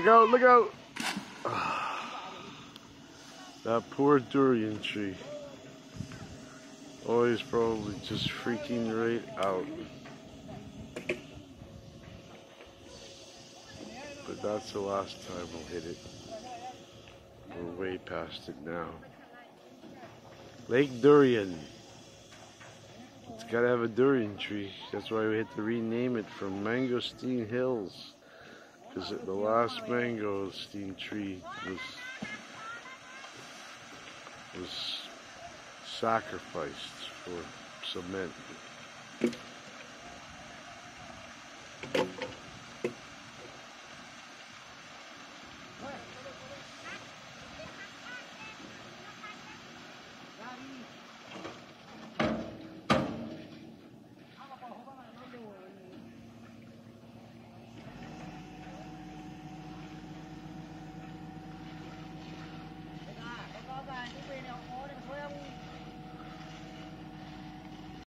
Look out, look out! That poor durian tree. Oh, he's probably just freaking right out. But that's the last time we'll hit it. We're way past it now. Lake Durian. It's gotta have a durian tree. That's why we had to rename it from Mangosteen Hills. Because the last mangosteen tree was sacrificed for cement.